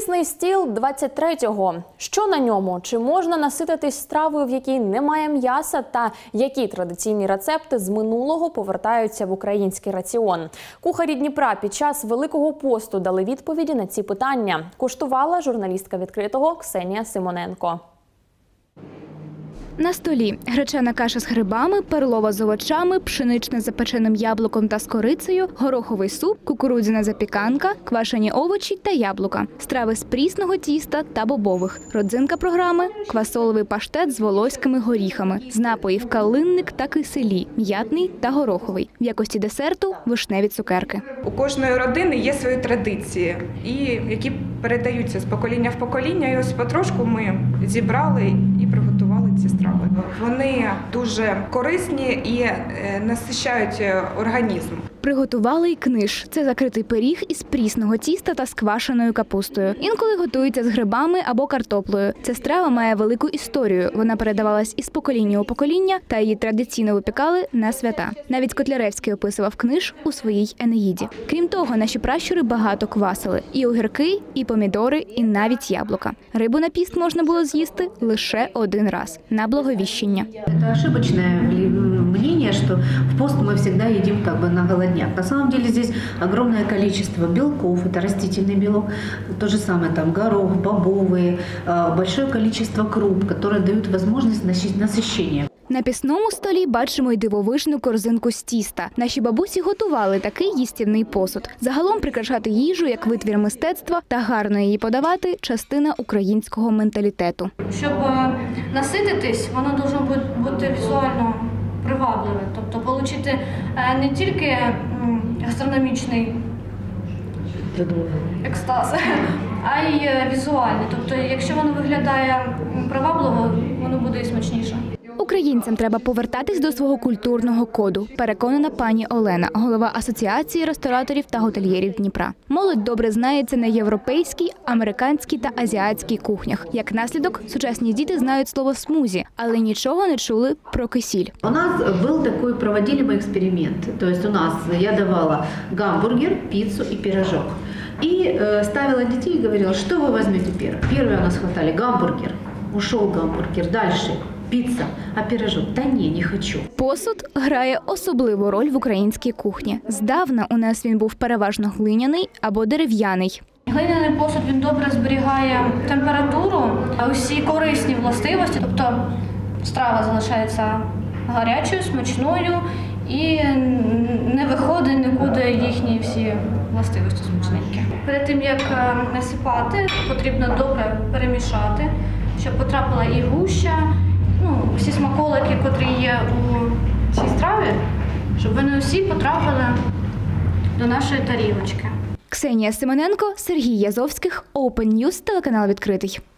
Пісний стіл 23-го. Що на ньому? Чи можна насититись стравою, в якій немає м'яса? Та які традиційні рецепти з минулого повертаються в український раціон? Кухарі Дніпра під час Великого посту дали відповіді на ці питання. Куштувала журналістка «Відкритого» Ксенія Симоненко. На столі гречана каша з грибами, перлова з овочами, пшеничне з запеченим яблуком та з корицею, гороховий суп, кукурудзяна запіканка, квашені овочі та яблука, страви з прісного тіста та бобових, родзинка програми – квасоловий паштет з волоськими горіхами, з напоїв калинник та киселі, м'ятний та гороховий, в якості десерту – вишневі цукерки. У кожної родини є свої традиції, які передаються з покоління в покоління. І ось потрошку ми зібрали і приготували ці страви. Вони дуже корисні і насичають організм. Приготували й книж. Це закритий пиріг із прісного тіста та з квашеною капустою. Інколи готується з грибами або картоплею. Ця страва має велику історію. Вона передавалась із покоління у покоління, та її традиційно випікали на свята. Навіть Котляревський описував книж у своїй «Енеїді». Крім того, наші пращури багато квасили. І огірки, і помідори, і навіть яблука. Рибу на піст можна було з'їсти лише один раз – на Благовіщення. Це ошибочне мнение, що в пост ми завжди їдимо на голодні. На самом деле здесь огромное количество белков, это растительный белок, то же самое там горох, бобовые, большое количество круп, которые дают возможность насыщения. На пісному столі бачимо й дивовижну корзинку з тіста. Наші бабусі готували такий їстівний посуд. Загалом прикрашати їжу як витвір мистецтва та гарно її подавати – частина українського менталітету. Щоб насититись, воно має бути візуально привабливе, тобто отримати не тільки гастрономічний екстаз, а й візуальний. Тобто, якщо воно виглядає привабливо, воно буде і смачніше. Українцям треба повертатись до свого культурного коду, переконана пані Олена, голова Асоціації рестораторів та готельєрів Дніпра. Молодь добре знається на європейській, американській та азіатській кухнях. Як наслідок, сучасні діти знають слово «смузі», але нічого не чули про кисіль. У нас був такий, проводили ми експеримент. Тобто у нас я давала гамбургер, піцу і пирожок. И ставила детей и говорила, что вы возьмете первое. Первое у нас хватали гамбургер, ушел гамбургер, дальше піца, а пирожок? Та ні, не хочу. Посуд грає особливу роль в українській кухні. Здавна у нас він був переважно глиняний або дерев'яний. Глиняний посуд, він добре зберігає температуру, а усі корисні властивості, тобто страва залишається гарячою, смачною і не виходить нікуди їхні всі властивості смачненькі. Перед тим, як насипати, потрібно добре перемішати, щоб потрапила і гуща, всі смаколики, котрі є у цій страві, щоб вони усі потрапили до нашої тарілочки. Ксенія Симоненко, Сергій Язовських, Open News, телеканал «Відкритий».